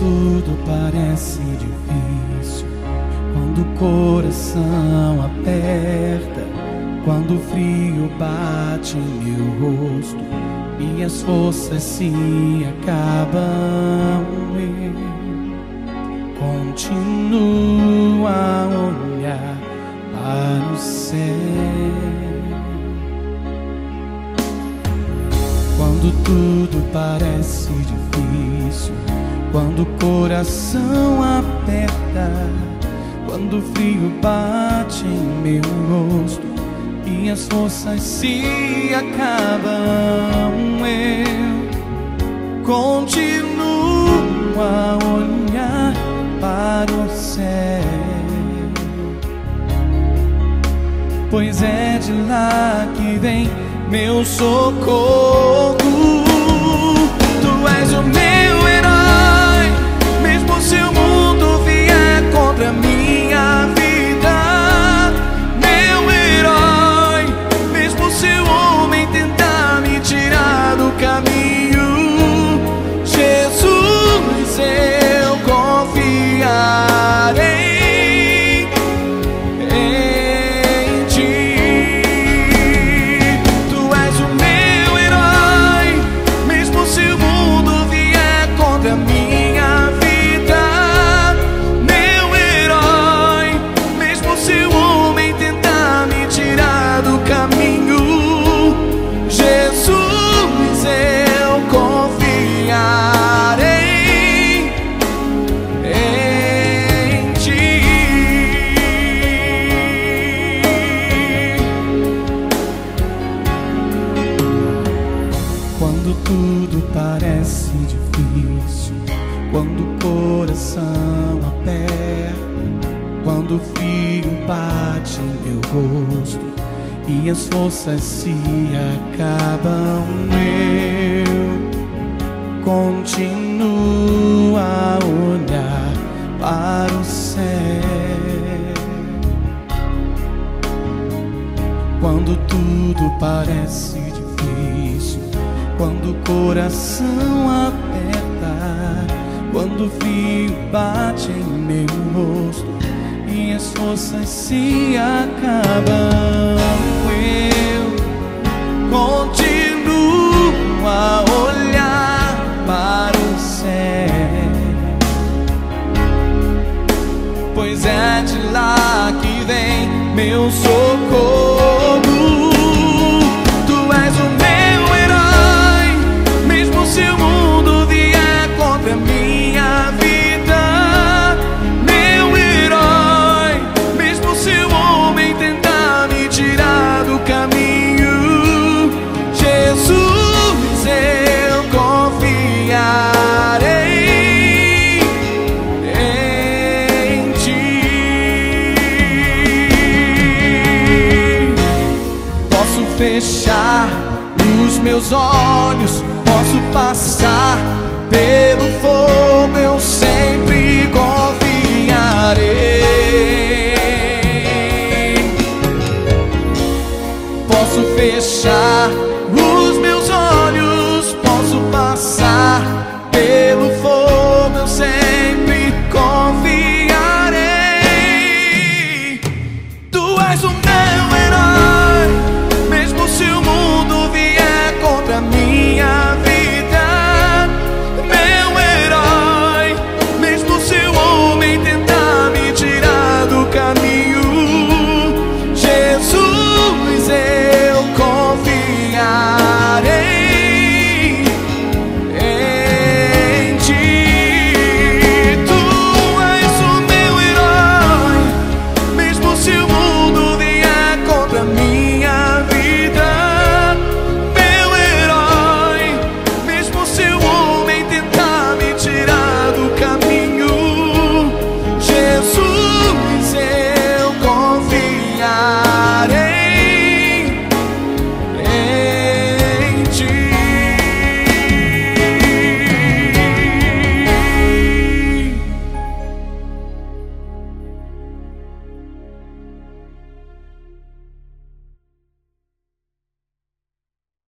tudo parece difícil, quando o coração aperta, quando o frio bate em meu rosto e as forças se acabam, eu continuo a olhar para o céu. Quando tudo parece difícil, quando o coração aperta, quando o frio bate em meu rosto e as forças se acabam, eu continuo a olhar para o céu, pois é de lá que vem meu socorro. Tu és o meu herói, mesmo se o mundo vier contra minha vida. Meu herói, mesmo se o homem tentar me tirar do caminho. Jesus, eu confiarei em ti. Tu és o meu herói, mesmo se o mundo vier contra minha vida. Meu herói, mesmo se o homem tentar me tirar do caminho. Jesus, eu confiarei em ti. Quando tudo parece difícil, quando o coração aperta, quando o frio bate em meu rosto e as forças se acabam, eu continuo a olhar para o céu. Quando tudo parece difícil, quando o coração aperta, quando o frio bate em meu rosto e as forças se acabam, eu continuo a olhar para o céu, pois é de lá que vem meu socorro. Tu és o meu herói, mesmo se o mundo vier contra minha vida. Meu herói, mesmo se o homem tentar me tirar do caminho. Jesus, eu confiarei em ti. Posso fechar os meus olhos, posso passar